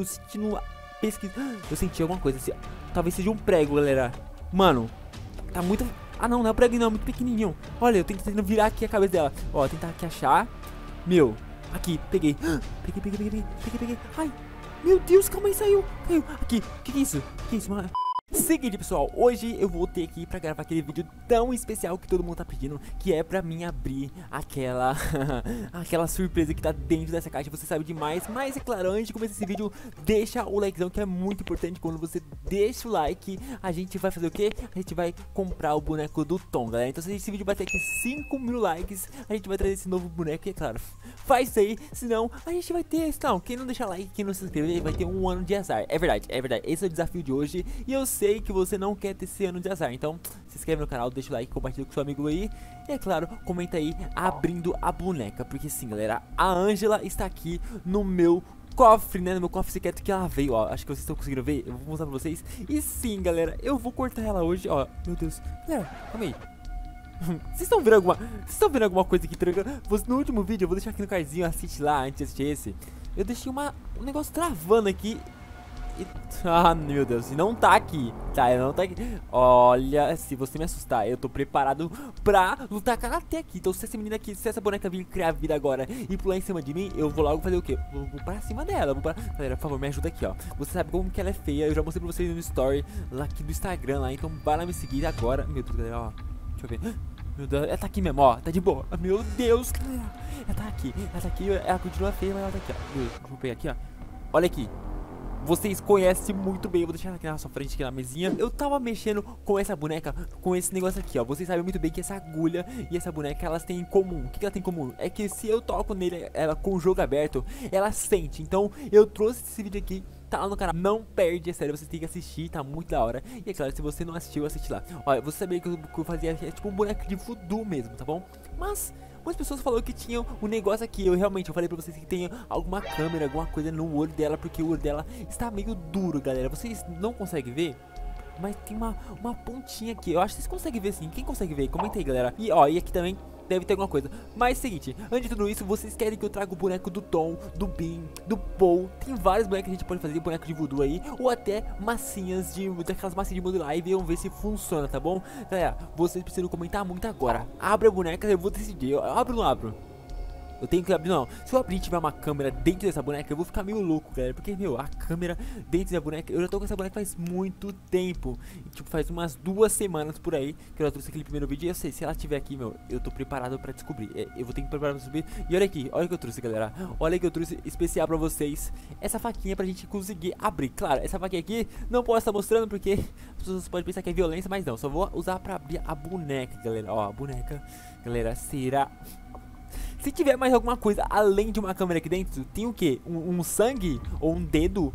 sentindo pesquisa. Eu senti alguma coisa, assim, talvez seja um prego, galera. Mano, tá muito... Ah, não, não é um prego não, é muito pequenininho. Olha, eu tô tentando virar aqui a cabeça dela. Ó, tentar aqui achar. Meu, aqui, peguei. Peguei. Ai, meu Deus, calma aí, saiu. Aqui, que é isso? Que é isso, mano? Seguinte, pessoal, hoje eu voltei aqui pra gravar aquele vídeo tão especial que todo mundo tá pedindo, que é pra mim abrir aquela aquela surpresa que tá dentro dessa caixa. Você sabe demais, mas é claro, antes de começar esse vídeo, deixa o likezão, que é muito importante. Quando você deixa o like, a gente vai fazer o quê? A gente vai comprar o boneco do Tom, galera. Então se esse vídeo bater aqui 5.000 likes, a gente vai trazer esse novo boneco. E é claro, faz isso aí, senão a gente vai ter... Não, quem não deixar like, quem não se inscrever, vai ter um ano de azar. É verdade, esse é o desafio de hoje. E eu sei que você não quer ter esse ano de azar, então se inscreve no canal, deixa o like, compartilha com seu amigo aí. E é claro, comenta aí abrindo a boneca, porque sim, galera, a Ângela está aqui no meu cofre, né, no meu cofre secreto que ela veio, ó. Acho que vocês estão conseguindo ver, eu vou mostrar pra vocês. E sim, galera, eu vou cortar ela hoje, ó. Meu Deus, galera, calma aí. Vocês estão vendo alguma coisa aqui tranquila? No último vídeo, eu vou deixar aqui no cardzinho, assiste lá, antes de assistir esse. Eu deixei um negócio travando aqui. Ah, meu Deus, e não tá aqui. Tá, não tá aqui. Olha, se você me assustar, eu tô preparado pra lutar karatê aqui. Então se essa menina aqui, se essa boneca vir criar vida agora e pular em cima de mim, eu vou logo fazer o quê? Vou pra cima dela, Galera, por favor, me ajuda aqui, ó. Você sabe como que ela é feia, eu já mostrei pra vocês no story lá aqui do Instagram lá. Então vai lá me seguir agora. Meu Deus, galera, ó. Deixa eu ver. Meu Deus, ela tá aqui mesmo, ó. Tá de boa. Meu Deus, galera. Ela tá aqui, ela continua feia, mas ela tá aqui, ó. Deixa eu pegar aqui, ó. Olha aqui. Vocês conhecem muito bem, eu vou deixar ela aqui na sua frente, aqui na mesinha. Eu tava mexendo com essa boneca, com esse negócio aqui, ó. Vocês sabem muito bem que essa agulha e essa boneca, elas têm em comum. O que ela tem em comum? É que se eu toco nele, ela com o jogo aberto, ela sente. Então, eu trouxe esse vídeo aqui, tá lá no canal. Não perde, é sério, você tem que assistir, tá muito da hora. E é claro, se você não assistiu, assiste lá. Olha, você sabia que eu fazia tipo um boneco de voodoo mesmo, tá bom? Mas... muitas pessoas falaram que tinham um negócio aqui. Eu falei pra vocês que tem alguma câmera, alguma coisa no olho dela, porque o olho dela está meio duro, galera. Vocês não conseguem ver? Mas tem uma pontinha aqui. Eu acho que vocês conseguem ver sim. Quem consegue ver? Comenta aí, galera. E ó, e aqui também deve ter alguma coisa. Mas seguinte, antes de tudo isso, vocês querem que eu traga o boneco do Tom, do Bin, do Paul? Tem vários bonecos que a gente pode fazer, boneco de voodoo aí, ou até massinhas daquelas massinhas de modo live, e vamos ver se funciona, tá bom? Galera, vocês precisam comentar muito agora. Abre a boneca, eu vou decidir. Eu abro ou não abro? Eu tenho que abrir, não. Se eu abrir e tiver uma câmera dentro dessa boneca, eu vou ficar meio louco, galera. Porque, meu, a câmera dentro da boneca... Eu já tô com essa boneca faz muito tempo. E, tipo, faz umas 2 semanas por aí que eu já trouxe aquele primeiro vídeo. E eu sei, se ela tiver aqui, meu, eu tô preparado pra descobrir. Eu vou ter que preparar pra subir. E olha aqui, olha o que eu trouxe, galera. Olha que eu trouxe especial pra vocês. Essa faquinha pra gente conseguir abrir. Claro, essa faquinha aqui não posso estar mostrando porque as pessoas podem pensar que é violência, mas não. Só vou usar pra abrir a boneca, galera. Ó, a boneca. Galera, será... Se tiver mais alguma coisa além de uma câmera aqui dentro, tem o que? Um sangue? Ou um dedo?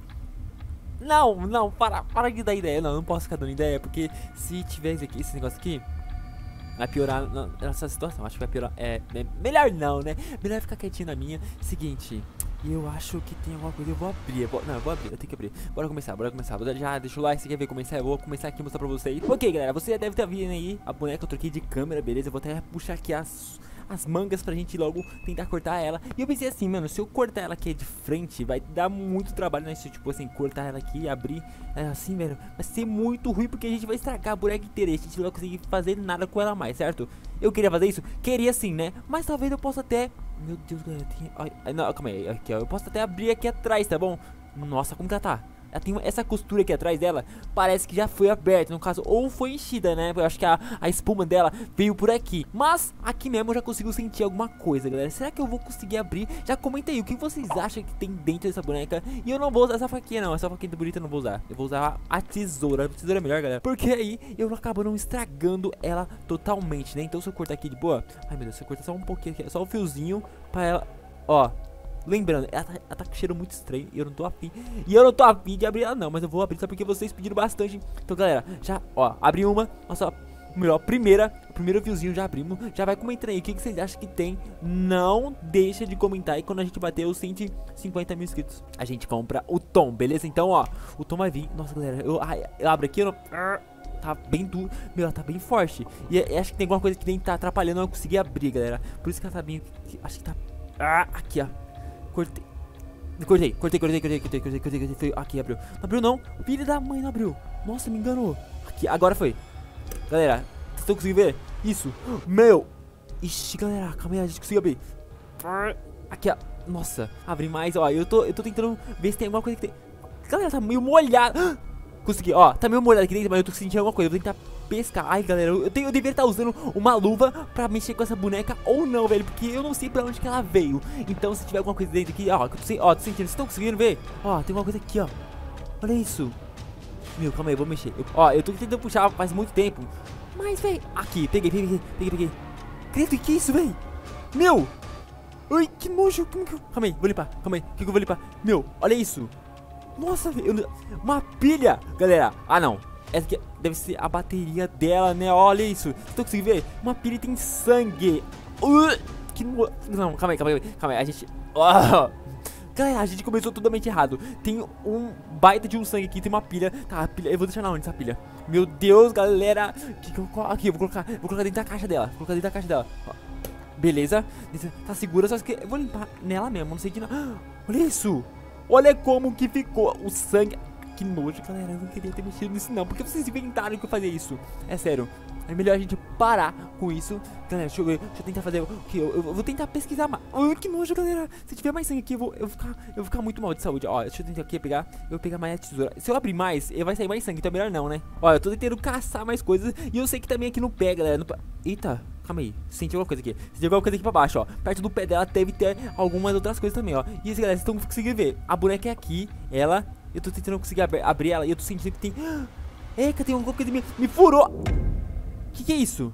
Não, para de dar ideia. Não posso ficar dando ideia, porque se tiver esse negócio aqui, vai piorar nessa situação. Acho que vai piorar. Melhor não, né? Melhor ficar quietinho na minha. Seguinte, eu acho que tem alguma coisa. Eu vou abrir. Eu vou abrir. Eu tenho que abrir. Bora começar. Já deixa o like. Se quer ver começar, eu vou começar aqui e mostrar pra vocês. Ok, galera, você já deve estar vendo aí a boneca. Eu troquei de câmera, beleza? Eu vou até puxar aqui as mangas pra gente logo tentar cortar ela. E eu pensei assim, mano, se eu cortar ela aqui de frente, vai dar muito trabalho, né? Se eu, tipo assim, cortar ela aqui e abrir assim, velho, vai ser muito ruim, porque a gente vai estragar a boneca inteira e a gente não vai conseguir fazer nada com ela mais, certo? Eu queria fazer isso? Queria sim, né? Mas talvez eu possa até... Meu Deus, galera, não, calma aí, aqui, ó. Eu posso até abrir aqui atrás, tá bom? Nossa, como que ela tá? Ela tem essa costura aqui atrás dela, parece que já foi aberta, no caso, ou foi enchida, né? Eu acho que a espuma dela veio por aqui. Mas aqui mesmo eu já consigo sentir alguma coisa, galera. Será que eu vou conseguir abrir? Já comenta aí, o que vocês acham que tem dentro dessa boneca? E eu não vou usar essa faquinha não, essa faquinha bonita eu não vou usar. Eu vou usar a tesoura. A tesoura é melhor, galera, porque aí eu acabo não estragando ela totalmente, né? Então se eu cortar aqui de boa... Ai, meu Deus, se eu cortar só um pouquinho aqui, só o fiozinho pra ela... Ó... Lembrando, ela tá com cheiro muito estranho e eu não tô afim. E eu não tô afim de abrir ela não, mas eu vou abrir só porque vocês pediram bastante. Então, galera, já, ó, abri uma. Nossa, melhor, primeiro fiozinho já abrimos. Já vai comentando aí o que vocês acham que tem. Não deixa de comentar. E quando a gente bater os 150 mil inscritos, a gente compra o Tom, beleza? Então, ó, o Tom vai vir. Nossa, galera, eu abro aqui, eu não... Tá bem duro, meu, ela tá bem forte. E acho que tem alguma coisa que nem tá atrapalhando eu conseguir abrir, galera. Por isso que ela tá bem... Acho que tá... aqui, ó. Cortei. Cortei. Foi. Aqui, abriu. Não abriu, não. Filho da mãe, não abriu. Nossa, me enganou. Aqui, agora foi. Galera, vocês estão conseguindo ver? Isso. Meu. Ixi, galera, calma aí, a gente conseguiu abrir. Aqui, ó. Nossa, abri mais, ó. Eu tô tentando ver se tem alguma coisa que tem. Galera, tá meio molhado. Consegui, ó. Tá meio molhado aqui dentro, mas eu tô sentindo alguma coisa. Eu vou tentar pescar. Ai, galera, eu deveria estar usando uma luva pra mexer com essa boneca ou não, velho. Porque eu não sei pra onde que ela veio. Então, se tiver alguma coisa dentro aqui, ó, tô sentindo. Vocês estão conseguindo ver? Ó, tem alguma coisa aqui, ó. Olha isso. Meu, calma aí, eu vou mexer. Ó, eu tô tentando puxar faz muito tempo. Mas, velho. Aqui, peguei. Credo, que é isso, velho? Meu. Ai, que nojo. Calma aí, vou limpar. Calma aí, o que eu vou limpar? Meu, olha isso. Nossa, velho. Uma pilha. Galera, ah, não. Essa aqui deve ser a bateria dela, né? Olha isso. Vocês estão conseguindo ver? Uma pilha tem sangue. Que nojo. Não, calma aí. A gente... Galera, a gente começou totalmente errado. Tem um baita de um sangue aqui, tem uma pilha. Tá, a pilha, eu vou deixar na onde essa pilha? Meu Deus, galera. Aqui, eu vou colocar dentro da caixa dela. Ó, beleza, tá segura, só que eu vou limpar nela mesmo, não sei de nada. Olha isso. Olha como que ficou o sangue. Que nojo, galera, eu não queria ter mexido nisso não. Porque vocês inventaram que eu fazia isso? É sério. É melhor a gente parar com isso. Galera, deixa eu tentar fazer o que eu vou tentar pesquisar mais. Que nojo, galera. Se tiver mais sangue aqui, eu vou ficar muito mal de saúde. Ó, deixa eu tentar aqui pegar. Eu vou pegar mais a tesoura. Se eu abrir mais, vai sair mais sangue. Então é melhor não, né? Ó, eu tô tentando caçar mais coisas. E eu sei que também aqui no pé, galera. Eita, calma aí. Senti alguma coisa aqui. Senti alguma coisa aqui pra baixo, ó. Perto do pé dela deve ter algumas outras coisas também, ó. E isso, galera, vocês estão conseguindo ver. A boneca é aqui. Ela. Eu tô tentando conseguir abrir ela. E eu tô sentindo que tem. Eita, tem alguma coisa me furou. Que é isso?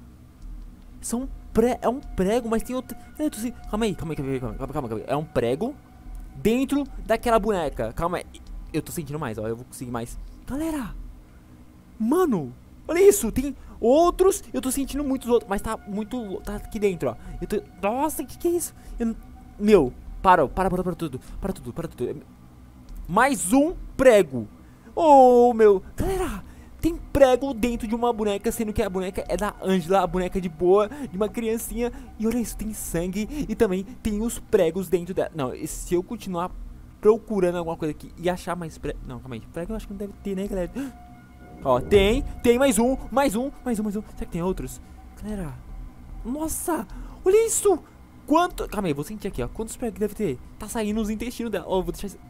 É um prego, mas tem outro. Calma aí. É um prego dentro daquela boneca. Calma aí. Eu tô sentindo mais, ó. Eu vou conseguir mais. Galera! Mano! Olha isso! Tem outros. Eu tô sentindo muitos outros. Mas tá muito. Tá aqui dentro, ó. Nossa, que é isso? Meu, para tudo. Para tudo. Mais um prego. Oh, meu. Galera! Tem prego dentro de uma boneca, sendo que a boneca é da Angela, a boneca de boa, de uma criancinha. E olha isso, tem sangue e também tem os pregos dentro dela. Não, se eu continuar procurando alguma coisa aqui e achar mais prego... Não, calma aí, prego eu acho que não deve ter, né, galera? Ó, tem mais um. Será que tem outros? Galera, nossa, olha isso. Quanto... Calma aí, vou sentir aqui, ó. Quantos pregos deve ter? Tá saindo os intestinos dela. Ó, vou deixar...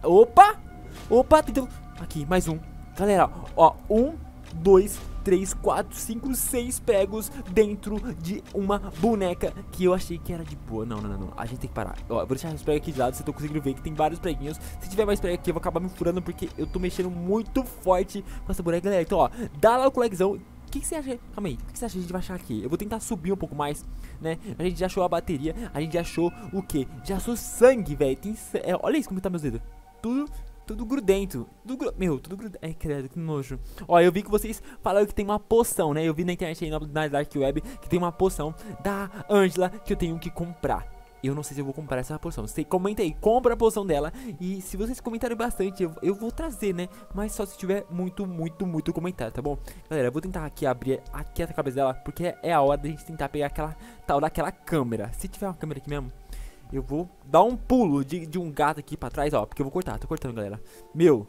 Opa, tentando... Aqui, mais um. Galera, ó, 1, 2, 3, 4, 5, 6 pregos dentro de uma boneca que eu achei que era de boa. Não. A gente tem que parar. Ó, eu vou deixar os pregos aqui de lado. Vocês estão conseguindo ver que tem vários preguinhos. Se tiver mais prego aqui, eu vou acabar me furando porque eu tô mexendo muito forte com essa boneca, galera. Então, ó, dá lá o coleguizão. O que você acha? Calma aí, o que você acha que a gente vai achar aqui? Eu vou tentar subir um pouco mais, né? A gente já achou a bateria. A gente já achou o quê? Já achou sangue, velho. Olha isso como tá meus dedos. Tudo grudento. Meu, tudo grudento. Ai, credo, que nojo. Ó, eu vi que vocês falaram que tem uma poção, né? Eu vi na internet aí na Dark Web que tem uma poção da Angela que eu tenho que comprar. Eu não sei se eu vou comprar essa poção. Você comenta aí, compra a poção dela. E se vocês comentarem bastante, eu vou trazer, né? Mas só se tiver muito comentário, tá bom? Galera, eu vou tentar aqui abrir aqui a cabeça dela, porque é a hora da gente tentar pegar aquela tal daquela câmera. Se tiver uma câmera aqui mesmo, eu vou dar um pulo de um gato aqui pra trás, ó. Porque eu vou cortar, tô cortando, galera. Meu.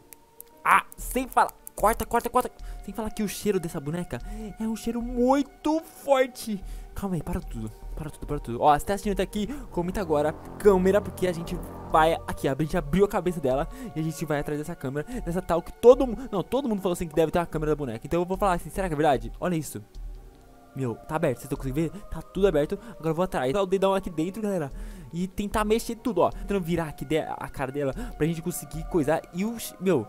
Sem falar. Corta. Sem falar que o cheiro dessa boneca é um cheiro muito forte. Calma aí, para tudo. Ó, se tá assistindo até aqui, comenta agora câmera, porque a gente vai aqui, a gente abriu a cabeça dela e a gente vai atrás dessa câmera, dessa tal que todo mundo falou assim que deve ter uma câmera da boneca. Então eu vou falar assim, será que é verdade? Olha isso. Meu, tá aberto, vocês estão conseguindo ver? Tá tudo aberto. Agora eu vou atrás, dar o dedão aqui dentro, galera, e tentar mexer tudo, ó. Tentando virar aqui a cara dela pra gente conseguir coisar. E o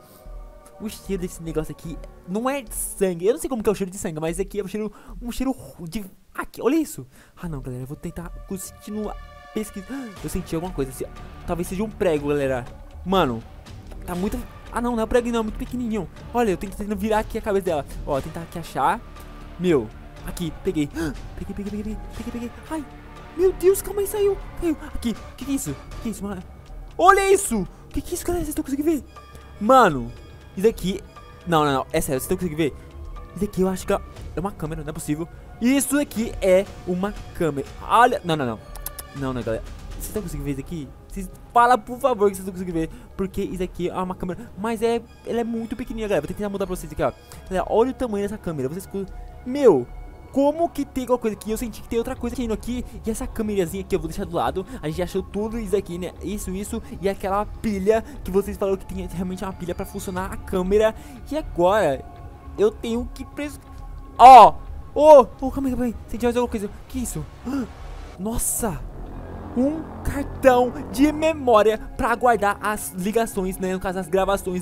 cheiro desse negócio aqui não é de sangue. Eu não sei como que é o cheiro de sangue, mas aqui é um cheiro de... Aqui, olha isso. Não, galera, eu vou tentar continuar pesquisando. Eu senti alguma coisa assim, talvez seja um prego, galera. Mano, tá muito... não é um prego não, é muito pequenininho. Olha, eu tentando virar aqui a cabeça dela. Ó, tentar aqui achar. Meu, aqui, peguei. Peguei. Ai, meu Deus, calma aí, saiu. Aqui, que é isso? Que é isso, mano? Olha isso. Que é isso, galera, vocês estão conseguindo ver? Mano, isso aqui... Não, é sério, vocês estão conseguindo ver? Isso aqui eu acho que é uma câmera, não é possível. Isso aqui é uma câmera. Olha, não, galera. Vocês estão conseguindo ver isso aqui? Fala, por favor, que vocês não conseguem ver. Porque isso aqui é uma câmera. Mas ela é muito pequenininha, galera. Vou tentar mudar pra vocês aqui, ó. Galera, olha o tamanho dessa câmera. Vocês. Meu, como que tem alguma coisa aqui? Eu senti que tem outra coisa indo aqui. E essa câmerazinha aqui eu vou deixar do lado. A gente achou tudo isso aqui, né? Isso. E aquela pilha que vocês falaram que tem realmente uma pilha pra funcionar a câmera. E agora eu tenho que Ó! Calma aí. Senti mais alguma coisa. Que isso? Nossa! Um cartão de memória pra guardar as ligações, né? No caso, as gravações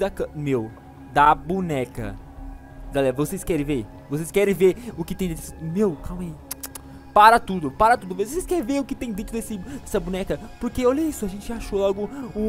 da boneca. Galera, vocês querem ver? Vocês querem ver o que tem dentro? Meu, calma aí. Para tudo. Vocês querem ver o que tem dentro dessa boneca? Porque olha isso, a gente achou logo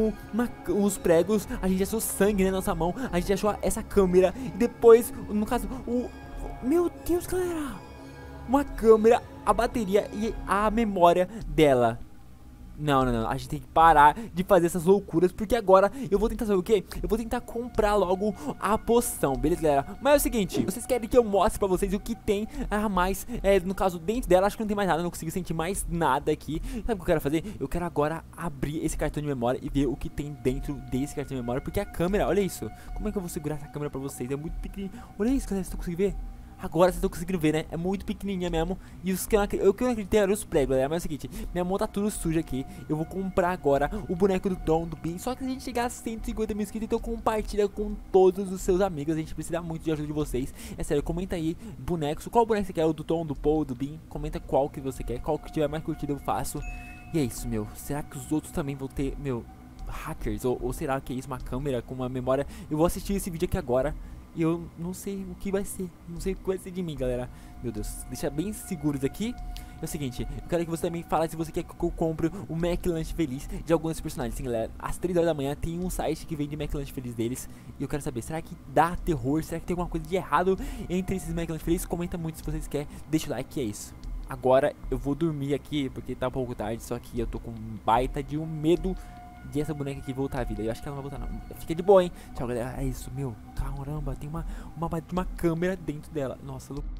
uns pregos, a gente achou sangue, né, na nossa mão, a gente achou essa câmera e depois, no caso, meu Deus, galera, uma câmera, a bateria e a memória dela. Não, a gente tem que parar de fazer essas loucuras, porque agora eu vou tentar saber o quê? Eu vou tentar comprar logo a poção, beleza, galera? Mas é o seguinte, vocês querem que eu mostre pra vocês o que tem a mais, no caso, dentro dela? Acho que não tem mais nada, não consigo sentir mais nada aqui. Sabe o que eu quero fazer? Eu quero agora abrir esse cartão de memória e ver o que tem dentro desse cartão de memória, porque a câmera, olha isso. Como é que eu vou segurar essa câmera pra vocês? É muito pequenininho. Olha isso, galera, vocês estão conseguindo ver? Agora vocês estão conseguindo ver, né? É muito pequenininha mesmo. E os que eu não acreditei eram os pregos, galera. Mas é o seguinte, minha mão tá tudo suja aqui. Eu vou comprar agora o boneco do Tom, do Bin. Só que se a gente chegar a 150 mil inscritos, então compartilha com todos os seus amigos. A gente precisa muito de ajuda de vocês. É sério, comenta aí bonecos. Qual boneco você quer? O do Tom, do Paul, do Bin? Comenta qual que você quer. Qual que tiver mais curtido eu faço. E é isso, meu. Será que os outros também vão ter, meu, hackers? Ou será que é isso? Uma câmera com uma memória? Eu vou assistir esse vídeo aqui agora. E eu não sei o que vai ser. Não sei o que vai ser de mim, galera. Meu Deus, deixa bem seguros aqui. É o seguinte, eu quero que você também fale se você quer que eu compre o McLanche Feliz de alguns desses personagens. Sim, galera, às 3 horas da manhã tem um site que vende McLanche Feliz deles. E eu quero saber, será que dá terror? Será que tem alguma coisa de errado entre esses McLanche Feliz? Comenta muito se vocês querem. Deixa o like, é isso. Agora eu vou dormir aqui, porque tá um pouco tarde. Só que eu tô com um baita de um medo de essa boneca aqui voltar à vida. Eu acho que ela não vai voltar, não. Fica de boa, hein? Tchau, galera. É isso, meu. Caramba, tem uma câmera dentro dela. Nossa, louco.